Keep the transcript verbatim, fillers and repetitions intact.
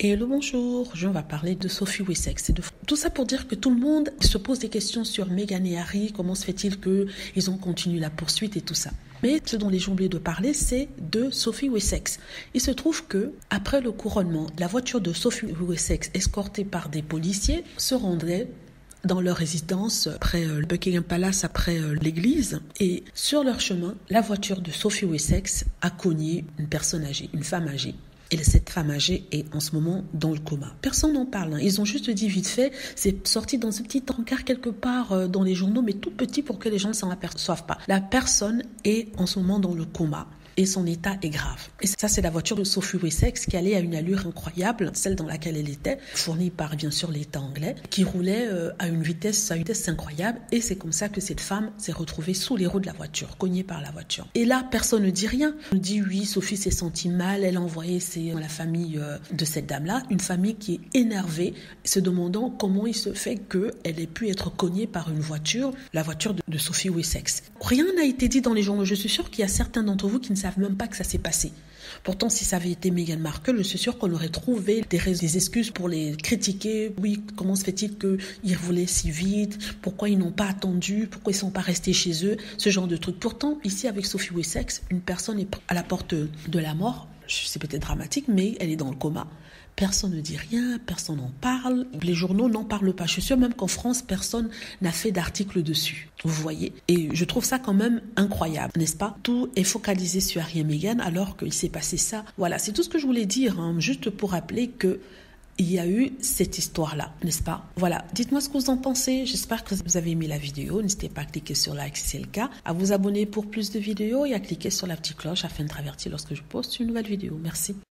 Et le bonjour, aujourd'hui on va parler de Sophie Wessex. De... Tout ça pour dire que tout le monde se pose des questions sur Meghan et Harry, comment se fait-il qu'ils ont continué la poursuite et tout ça. Mais ce dont les gens oublient de parler, c'est de Sophie Wessex. Il se trouve que, après le couronnement, la voiture de Sophie Wessex, escortée par des policiers, se rendrait dans leur résidence près le Buckingham Palace, après l'église. Et sur leur chemin, la voiture de Sophie Wessex a cogné une personne âgée, une femme âgée. Et cette femme âgée est en ce moment dans le coma. Personne n'en parle. Hein. Ils ont juste dit vite fait, c'est sorti dans ce petit encart quelque part dans les journaux, mais tout petit pour que les gens ne s'en aperçoivent pas. La personne est en ce moment dans le coma. Et son état est grave. Et ça, c'est la voiture de Sophie Wessex qui allait à une allure incroyable, celle dans laquelle elle était, fournie par, bien sûr, l'État anglais, qui roulait à une vitesse, à une vitesse incroyable. Et c'est comme ça que cette femme s'est retrouvée sous les roues de la voiture, cognée par la voiture. Et là, personne ne dit rien. On dit, oui, Sophie s'est sentie mal, elle a envoyé ses, la famille de cette dame-là, une famille qui est énervée, se demandant comment il se fait qu'elle ait pu être cognée par une voiture, la voiture de, de Sophie Wessex. Rien n'a été dit dans les journaux. Je suis sûre qu'il y a certains d'entre vous qui ne savent même pas que ça s'est passé. Pourtant, si ça avait été Meghan Markle, je suis sûre qu'on aurait trouvé des, des excuses pour les critiquer. Oui, comment se fait-il qu'ils roulaient si vite? Pourquoi ils n'ont pas attendu? Pourquoi ils ne sont pas restés chez eux? Ce genre de trucs. Pourtant, ici, avec Sophie Wessex, une personne est à la porte de la mort. C'est peut-être dramatique, mais elle est dans le coma. Personne ne dit rien, personne n'en parle. Les journaux n'en parlent pas. Je suis sûre même qu'en France, personne n'a fait d'article dessus. Vous voyez? Et je trouve ça quand même incroyable, n'est-ce pas? Tout est focalisé sur Harry et Meghan alors qu'il s'est passé ça. Voilà, c'est tout ce que je voulais dire, hein, juste pour rappeler que il y a eu cette histoire-là, n'est-ce pas? Voilà, dites-moi ce que vous en pensez. J'espère que vous avez aimé la vidéo. N'hésitez pas à cliquer sur like si c'est le cas, à vous abonner pour plus de vidéos et à cliquer sur la petite cloche afin d'être averti lorsque je poste une nouvelle vidéo. Merci.